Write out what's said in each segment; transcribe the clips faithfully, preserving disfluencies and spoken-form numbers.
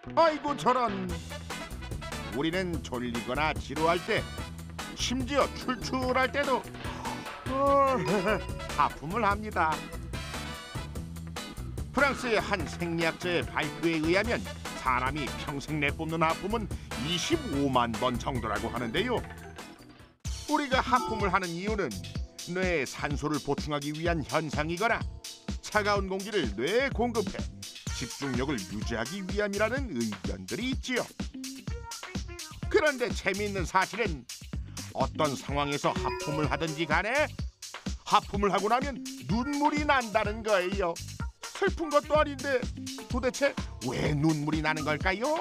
아이고 저런. 우리는 졸리거나 지루할 때, 심지어 출출할 때도 어, 하품을 합니다. 프랑스의 한 생리학자의 발표에 의하면 사람이 평생 내뿜는 하품은 이십오만 번 정도라고 하는데요. 우리가 하품을 하는 이유는 뇌에 산소를 보충하기 위한 현상이거나 차가운 공기를 뇌에 공급해 집중력을 유지하기 위함이라는 의견들이 있지요. 그런데 재미있는 사실은 어떤 상황에서 하품을 하든지 간에 하품을 하고 나면 눈물이 난다는 거예요. 슬픈 것도 아닌데 도대체 왜 눈물이 나는 걸까요?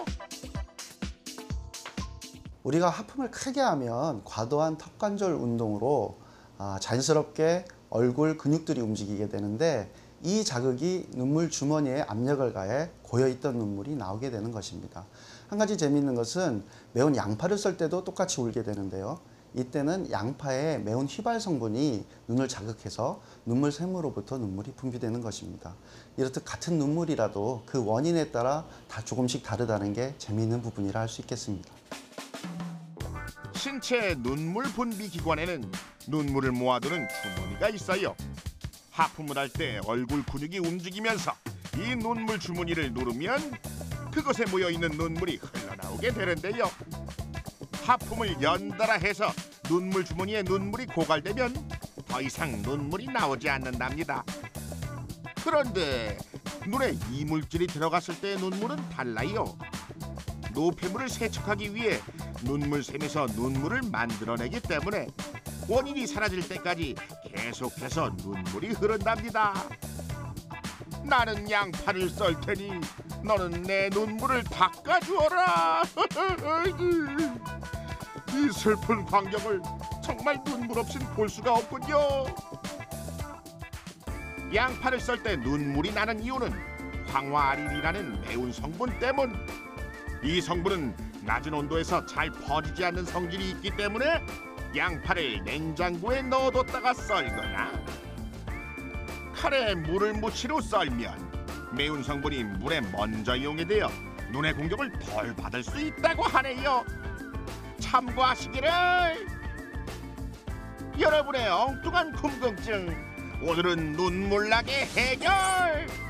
우리가 하품을 크게 하면 과도한 턱관절 운동으로 자연스럽게 얼굴 근육들이 움직이게 되는데, 이 자극이 눈물 주머니에 압력을 가해 고여있던 눈물이 나오게 되는 것입니다. 한 가지 재미있는 것은 매운 양파를 썰 때도 똑같이 울게 되는데요. 이때는 양파의 매운 휘발 성분이 눈을 자극해서 눈물샘으로부터 눈물이 분비되는 것입니다. 이렇듯 같은 눈물이라도 그 원인에 따라 다 조금씩 다르다는 게 재미있는 부분이라 할 수 있겠습니다. 신체 눈물 분비 기관에는 눈물을 모아두는 주머니가 있어요. 하품을 할 때 얼굴 근육이 움직이면서 이 눈물 주머니를 누르면 그곳에 모여있는 눈물이 흘러나오게 되는데요. 하품을 연달아 해서 눈물 주머니에 눈물이 고갈되면 더 이상 눈물이 나오지 않는답니다. 그런데 눈에 이물질이 들어갔을 때의 눈물은 달라요. 노폐물을 세척하기 위해 눈물샘에서 눈물을 만들어내기 때문에 원인이 사라질 때까지 계속해서 눈물이 흐른답니다. 나는 양파를 썰 테니 너는 내 눈물을 닦아주어라. 이 슬픈 광경을 정말 눈물 없인 볼 수가 없군요. 양파를 썰 때 눈물이 나는 이유는 황화알인이라는 매운 성분 때문. 이 성분은 낮은 온도에서 잘 퍼지지 않는 성질이 있기 때문에 양파를 냉장고에 넣어뒀다가 썰거나 칼에 물을 묻힌 후 썰면 매운 성분이 물에 먼저 이용되어 눈의 공격을 덜 받을 수 있다고 하네요. 참고하시기를. 여러분의 엉뚱한 궁금증 오늘은 눈물나게 해결.